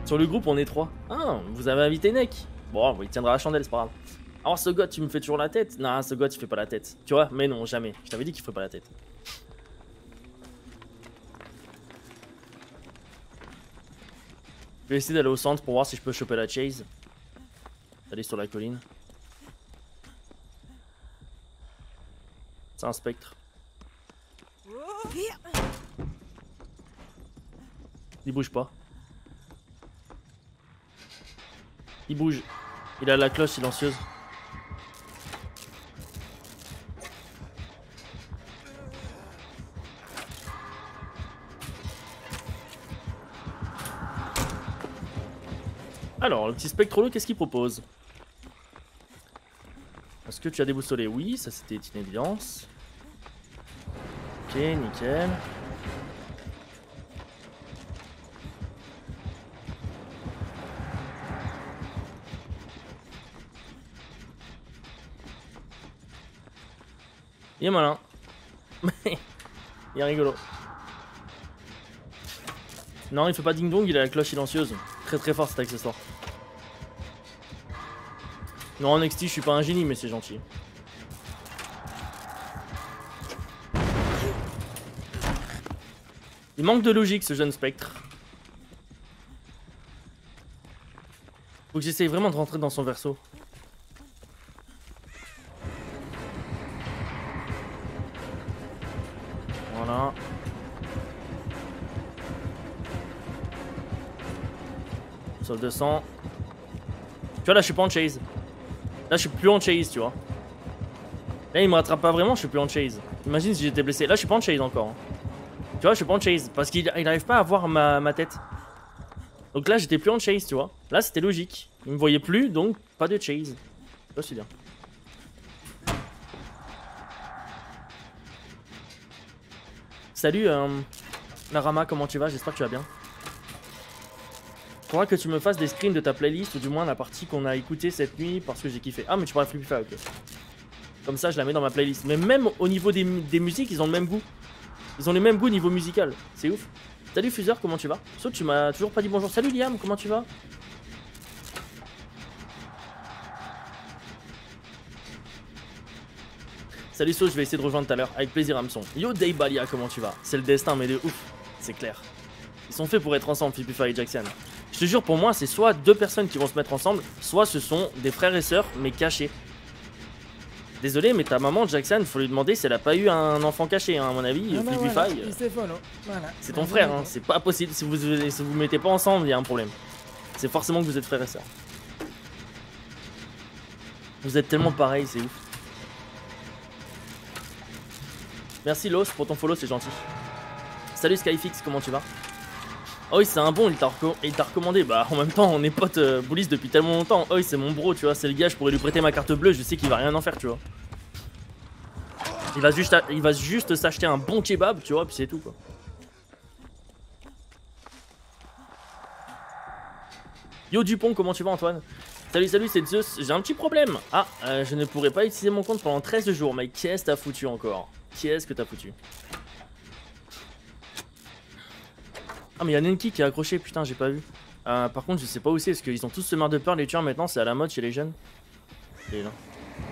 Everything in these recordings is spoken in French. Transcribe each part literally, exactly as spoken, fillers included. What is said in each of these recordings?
Sur le groupe, on est trois. Ah, vous avez invité Nek. Bon, il tiendra la chandelle, c'est pas grave. Alors, ce gars, tu me fais toujours la tête? Non, ce gars, il fait pas la tête. Tu vois? Mais non, jamais. Je t'avais dit qu'il ferait pas la tête. Je vais essayer d'aller au centre pour voir si je peux choper la chase. Aller sur la colline. C'est un spectre. Il bouge pas. Il bouge. Il a la cloche silencieuse. Alors, le petit spectrolo, qu'est-ce qu'il propose? Est-ce que tu as déboussolé? Oui, ça c'était une évidence. Ok, nickel. Il est malin. Il est rigolo. Non, il fait pas ding dong, il a la cloche silencieuse. Très très fort cet accessoire. Non, en X T, je suis pas un génie, mais c'est gentil. Il manque de logique, ce jeune spectre. Faut que j'essaye vraiment de rentrer dans son verso. Voilà. Sol de sang. Tu vois, là, je suis pas en chase. Là, je suis plus en chase, tu vois. Là, il me rattrape pas vraiment, je suis plus en chase. Imagine si j'étais blessé. Là, je suis pas en chase encore. Tu vois, je suis pas en chase. Parce qu'il il arrive pas à voir ma, ma tête. Donc là, j'étais plus en chase, tu vois. Là, c'était logique. Il me voyait plus, donc pas de chase. Ça, c'est bien. Salut, euh, Narama, comment tu vas? J'espère que tu vas bien. Faudra que tu me fasses des screens de ta playlist, ou du moins la partie qu'on a écoutée cette nuit parce que j'ai kiffé. Ah, mais tu parles Flippify, ok. Comme ça, je la mets dans ma playlist. Mais même au niveau des, des musiques, ils ont le même goût. Ils ont les mêmes goûts au niveau musical. C'est ouf. Salut Fuseur, comment tu vas? Sauf tu m'as toujours pas dit bonjour. Salut Liam, comment tu vas? Salut So, je vais essayer de rejoindre tout à l'heure. Avec plaisir, Hamson. Yo Daybalia, comment tu vas? C'est le destin, mais de ouf. C'est clair. Ils sont faits pour être ensemble, Flippify et Jackson. Je te jure, pour moi, c'est soit deux personnes qui vont se mettre ensemble, soit ce sont des frères et sœurs, mais cachés. Désolé, mais ta maman, Jackson, faut lui demander si elle a pas eu un enfant caché, hein, à mon avis. Non, Flippify, voilà, euh, c'est follow. Voilà. c'est ton frère, hein, c'est pas possible. Si vous si vous mettez pas ensemble, il y a un problème. C'est forcément que vous êtes frères et sœurs. Vous êtes tellement pareils, c'est ouf. Merci Los pour ton follow, c'est gentil. Salut Skyfix, comment tu vas? Oh oui, c'est un bon, il t'a reco recommandé. Bah, en même temps, on est potes euh, Bullies depuis tellement longtemps. Oh oui, c'est mon bro, tu vois. C'est le gars, je pourrais lui prêter ma carte bleue. Je sais qu'il va rien en faire, tu vois. Il va juste, il va juste s'acheter un bon kebab, tu vois, puis c'est tout, quoi. Yo Dupont, comment tu vas, Antoine? Salut, salut, c'est Zeus. J'ai un petit problème. Ah, euh, je ne pourrais pas utiliser mon compte pendant treize jours. Mais qu'est-ce que t'as foutu encore? Qu'est-ce que t'as foutu? Ah mais y'a Nenki qui est accroché, putain j'ai pas vu. Euh, par contre je sais pas où c'est parce qu'ils ont tous se marre de peur les tueurs maintenant, c'est à la mode chez les jeunes. Et là.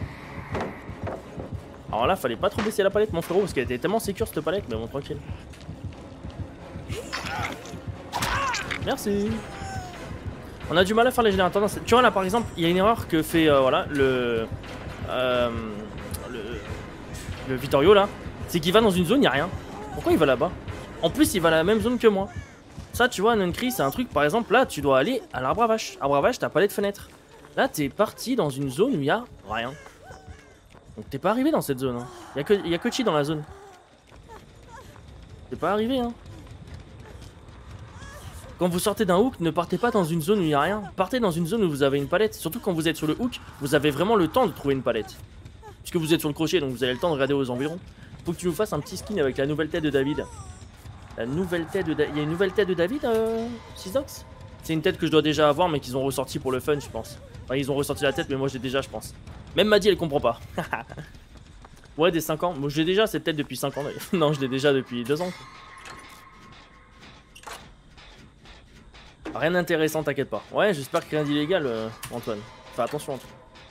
Alors là fallait pas trop baisser la palette mon frérot parce qu'elle était tellement sécure cette palette, mais bon tranquille. Merci. On a du mal à faire les générateurs dans cette... Tu vois là par exemple, il y a une erreur que fait euh, voilà le, euh, le le Vittorio là, c'est qu'il va dans une zone, y a rien. Pourquoi il va là-bas? En plus il va à la même zone que moi. Ça, tu vois, Nuncry, c'est un truc, par exemple, là, tu dois aller à l'arbre à vache. Arbre à vache, t'as pas de fenêtre. Là, t'es parti dans une zone où il y a rien. Donc, t'es pas arrivé dans cette zone. Hein. Il y a que, il y a que Chi dans la zone. T'es pas arrivé, hein. Quand vous sortez d'un hook, ne partez pas dans une zone où il y a rien. Partez dans une zone où vous avez une palette. Surtout quand vous êtes sur le hook, vous avez vraiment le temps de trouver une palette. Puisque vous êtes sur le crochet, donc vous avez le temps de regarder aux environs. Faut que tu nous fasses un petit skin avec la nouvelle tête de David. La nouvelle tête de David. Il y a une nouvelle tête de David, euh, Sisox? C'est une tête que je dois déjà avoir, mais qu'ils ont ressorti pour le fun, je pense. Enfin, ils ont ressorti la tête, mais moi j'ai déjà, je pense. Même Maddy, elle comprend pas. Ouais, des cinq ans. Moi, j'ai déjà cette tête depuis cinq ans d'ailleurs. Non, je l'ai déjà depuis deux ans. Rien d'intéressant, t'inquiète pas. Ouais, j'espère que rien d'illégal, euh, Antoine. Fais attention, Antoine.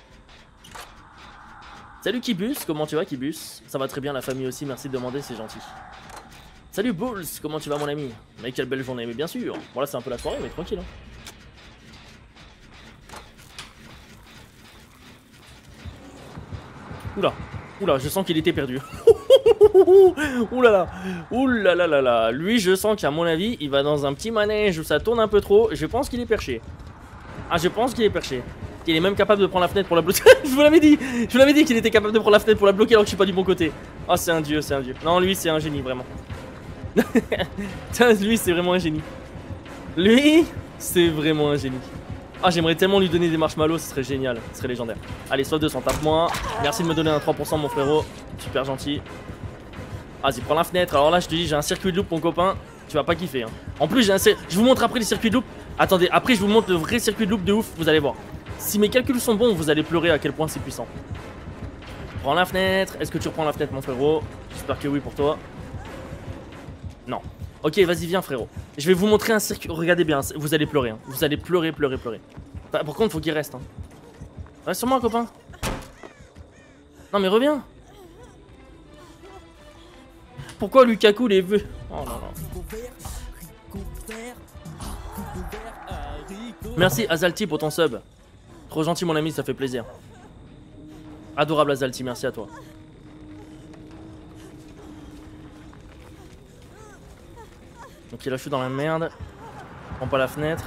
Salut Kibus, comment tu vas Kibus? Ça va très bien, la famille aussi, merci de demander, c'est gentil. Salut Bulls, comment tu vas mon ami? Mais quelle belle journée, mais bien sûr. Bon là c'est un peu la soirée, mais tranquille. Hein. Oula, oula, je sens qu'il était perdu. Oulala, oulala là là. Lui, je sens qu'à mon avis, il va dans un petit manège où ça tourne un peu trop. Je pense qu'il est perché. Ah, je pense qu'il est perché. Il est même capable de prendre la fenêtre pour la bloquer. Je vous l'avais dit, je vous l'avais dit qu'il était capable de prendre la fenêtre pour la bloquer alors que je suis pas du bon côté. Ah, oh, c'est un dieu, c'est un dieu. Non, lui, c'est un génie, vraiment. Lui, c'est vraiment un génie. Lui, c'est vraiment un génie. Ah, j'aimerais tellement lui donner des marshmallows, ce serait génial, ce serait légendaire. Allez, soif deux cents, tape-moi. Merci de me donner un trois pour cent, mon frérot. Super gentil. Vas-y, prends la fenêtre. Alors là, je te dis, j'ai un circuit de loop, mon copain. Tu vas pas kiffer. Hein. En plus, j'ai un. Je vous montre après les circuits de loop. Attendez, après, je vous montre le vrai circuit de loop de ouf. Vous allez voir. Si mes calculs sont bons, vous allez pleurer à quel point c'est puissant. Prends la fenêtre. Est-ce que tu reprends la fenêtre, mon frérot? J'espère que oui pour toi. Non. Ok, vas-y, viens, frérot. Je vais vous montrer un circuit. Regardez bien, vous allez pleurer. Hein. Vous allez pleurer, pleurer, pleurer. Enfin, par contre, faut qu'il reste. Hein. Reste sur moi, copain. Non, mais reviens. Pourquoi Lukaku les veut? Oh non, non. Merci Azalti pour ton sub. Trop gentil mon ami, ça fait plaisir. Adorable Azalti, merci à toi. Ok, là je suis dans la merde. Prends pas la fenêtre.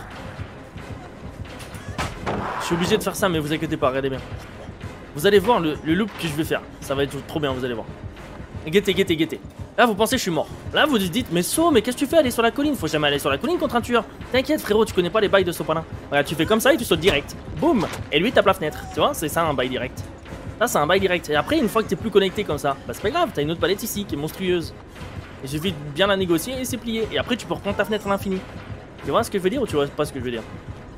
Je suis obligé de faire ça, mais vous inquiétez pas, regardez bien. Vous allez voir le, le loop que je vais faire. Ça va être trop bien, vous allez voir. Guettez, guettez, guettez. Là vous pensez que je suis mort. Là vous vous dites mais So, mais qu'est-ce que tu fais aller sur la colline? Faut jamais aller sur la colline contre un tueur. T'inquiète frérot, tu connais pas les bails de Sopalin. Regarde, tu fais comme ça et tu sautes direct. Boum. Et lui tape la fenêtre. Tu vois, c'est ça un bail direct. Ça c'est un bail direct. Et après une fois que t'es plus connecté comme ça, bah c'est pas grave, t'as une autre palette ici qui est monstrueuse. Il suffit de bien la négocier et c'est plié. Et après tu peux reprendre ta fenêtre à l'infini. Tu vois ce que je veux dire ou tu vois pas ce que je veux dire?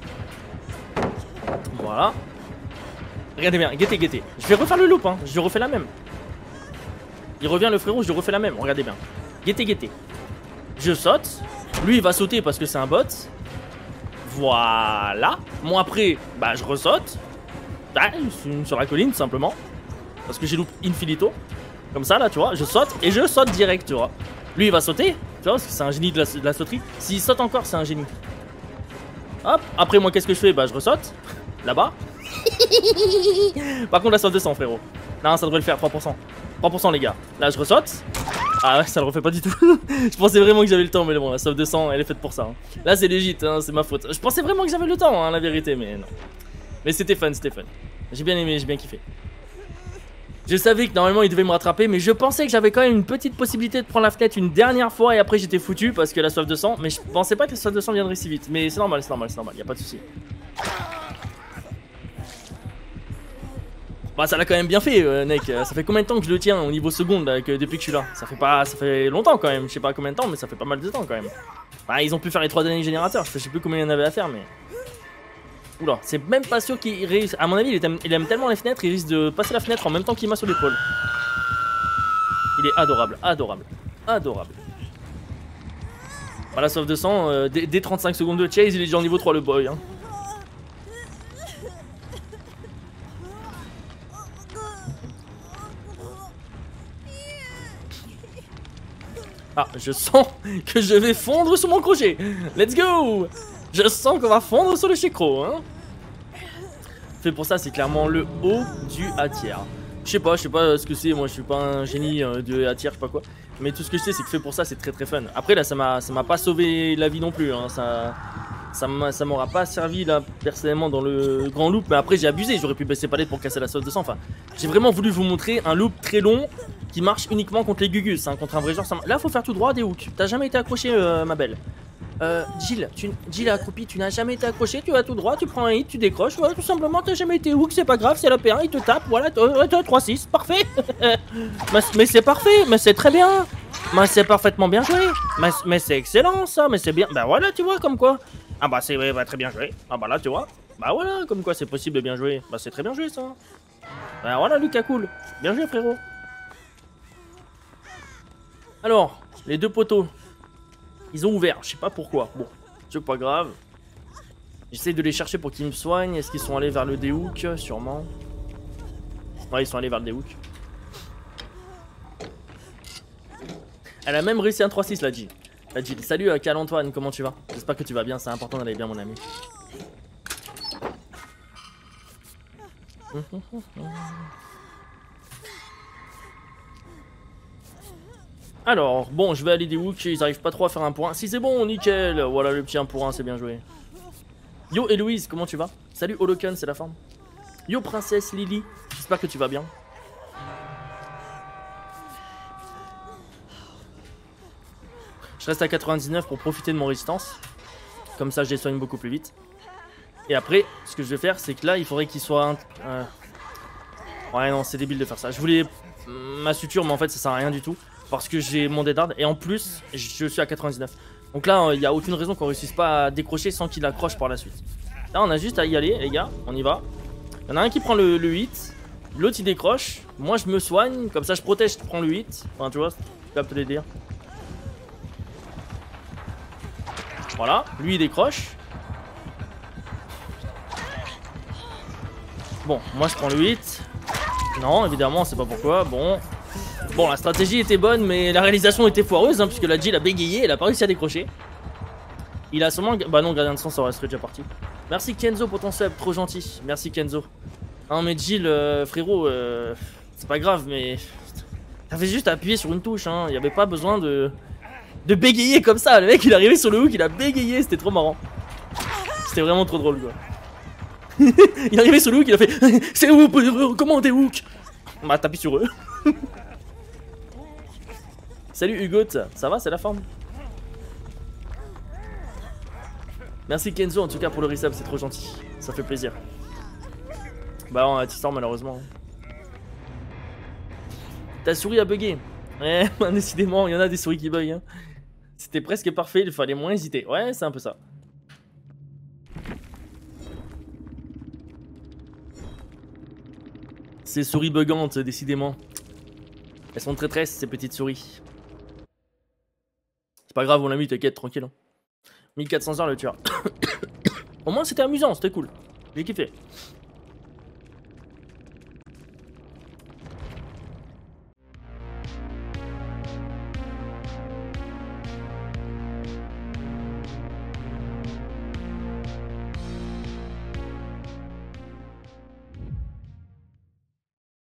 Voilà. Regardez bien, guettez, guettez. Je vais refaire le loop, hein. Je refais la même. Il revient le frérot, je refais la même, regardez bien. Guettez, guettez. Je saute. Lui il va sauter parce que c'est un bot. Voilà. Moi après, bah je ressaute. Bah, sur la colline tout simplement. Parce que j'ai loupé infinito. Comme ça là, tu vois, je saute et je saute direct, tu vois. Lui il va sauter, tu vois, parce que c'est un génie de la, de la sauterie. S'il saute encore, c'est un génie. Hop, après moi qu'est-ce que je fais? Bah je ressaute. Là-bas. Par contre la sauce de sang frérot. Non, ça devrait le faire, trois pour cent. trois pour cent les gars. Là je ressaute. Ah ouais, ça le refait pas du tout. Je pensais vraiment que j'avais le temps, mais bon, la sauve de sang, elle est faite pour ça. Hein. Là c'est légit, hein, c'est ma faute. Je pensais vraiment que j'avais le temps, hein, la vérité, mais non. Mais c'était fun, c'était fun. J'ai bien aimé, j'ai bien kiffé. Je savais que normalement il devait me rattraper, mais je pensais que j'avais quand même une petite possibilité de prendre la fenêtre une dernière fois et après j'étais foutu parce que la soif de sang. Mais je pensais pas que la soif de sang viendrait si vite. Mais c'est normal, c'est normal, c'est normal, y a pas de souci. Bah ça l'a quand même bien fait, euh, Nek. Ça fait combien de temps que je le tiens au niveau seconde là, que depuis que je suis là? Ça fait pas, ça fait longtemps quand même. Je sais pas combien de temps, mais ça fait pas mal de temps quand même. Bah ils ont pu faire les trois derniers générateurs. Je sais plus combien il y en avait à faire, mais. Oula, c'est même pas sûr qu'il réussisse. À mon avis, il aime, il aime tellement les fenêtres, il risque de passer la fenêtre en même temps qu'il m'a sur l'épaule. Il est adorable, adorable, adorable. Voilà, sauf de sang, euh, dès, dès trente-cinq secondes de chase, il est déjà en niveau trois, le boy. Hein. Ah, je sens que je vais fondre sur mon crochet. Let's go. Je sens qu'on va fondre sur le chécro, hein. Fait pour ça, c'est clairement le haut du A tiers. Je sais pas, je sais pas ce que c'est. Moi, je suis pas un génie euh, de A tiers, je sais pas quoi. Mais tout ce que je sais, c'est que fait pour ça, c'est très très fun. Après, là, ça m'a, ça m'a pas sauvé la vie non plus. Hein. Ça, ça m'aura pas servi là personnellement dans le grand loop. Mais après, j'ai abusé. J'aurais pu baisser palette pour casser la sauce de sang. Enfin, j'ai vraiment voulu vous montrer un loop très long qui marche uniquement contre les gugus. Hein, contre un vrai genre. Ça là, faut faire tout droit des hooks. T'as jamais été accroché, euh, ma belle. Euh, Jill, tu, Jill accroupi, tu n'as jamais été accroché, tu vas tout droit, tu prends un hit, tu décroches, ouais, tout simplement, t'as jamais été hook, c'est pas grave, c'est la P un, il te tape, voilà, euh, trois six, parfait. mais mais c'est parfait, mais c'est très bien, mais c'est parfaitement bien joué, mais, mais c'est excellent ça, mais c'est bien, bah voilà, tu vois, comme quoi. Ah bah c'est ouais, bah, très bien joué, ah bah là, tu vois, bah voilà, comme quoi c'est possible de bien jouer, bah c'est très bien joué ça. Bah voilà, Lucas, cool, bien joué frérot. Alors, les deux poteaux. Ils ont ouvert, je sais pas pourquoi. Bon, c'est pas grave. J'essaye de les chercher pour qu'ils me soignent. Est-ce qu'ils sont allés vers le D-Hook? Sûrement. Ouais, ils sont allés vers le D-Hook. Elle a même réussi un trois six, la Jill. La Jill. Salut, euh, Cal-Antoine, comment tu vas? J'espère que tu vas bien, c'est important d'aller bien, mon ami. Alors, bon, je vais aller des hooks, ils arrivent pas trop à faire un point. Si c'est bon, nickel. Voilà le petit un pour un, c'est bien joué. Yo Héloïse, comment tu vas? Salut Holoken, c'est la forme. Yo princesse Lily, j'espère que tu vas bien. Je reste à quatre-vingt-dix-neuf pour profiter de mon résistance. Comme ça, je les soigne beaucoup plus vite. Et après, ce que je vais faire, c'est que là, il faudrait qu'il soit... Un... Euh... Ouais, non, c'est débile de faire ça. Je voulais ma suture, mais en fait, ça sert à rien du tout. Parce que j'ai mon dead hard. Et en plus, je suis à quatre-vingt-dix-neuf. Donc là, il n'y a aucune raison qu'on réussisse pas à décrocher sans qu'il accroche par la suite. Là, on a juste à y aller, les gars. On y va. Il y en a un qui prend le, le hit. L'autre, il décroche. Moi, je me soigne. Comme ça, je protège, je prends le hit. Enfin, tu vois, tu captes les délires. Voilà. Lui, il décroche. Bon, moi, je prends le hit. Non, évidemment, c'est pas pourquoi. Bon. Bon, la stratégie était bonne, mais la réalisation était foireuse, hein, puisque la Jill a bégayé, elle a pas réussi à décrocher. Il a sûrement... Bah non, gardien de sang, ça aurait serait déjà parti. Merci Kenzo pour ton sub, trop gentil. Merci Kenzo. Non mais Jill, euh, frérot, euh, c'est pas grave, mais... T'avais juste à appuyer sur une touche, hein. Il y avait pas besoin de... De bégayer comme ça. Le mec, il est arrivé sur le hook, il a bégayé, c'était trop marrant. C'était vraiment trop drôle, quoi. Il est arrivé sur le hook, il a fait... C'est où? Comment t'es hook? Bah, t'appuies sur eux. Salut Hugo, ça va, c'est la forme? Merci Kenzo en tout cas pour le resub, c'est trop gentil, ça fait plaisir. Bah on a Tissor malheureusement. Ta souris a bugué. Ouais, décidément, il y en a des souris qui bug. Hein. C'était presque parfait, il fallait moins hésiter. Ouais, c'est un peu ça. Ces souris bugantes, décidément. Elles sont traîtresses, ces petites souris. C'est pas grave, on l'a mis, t'inquiète, tranquille. Hein. mille quatre cents heures le tueur. Au moins c'était amusant, c'était cool. J'ai kiffé.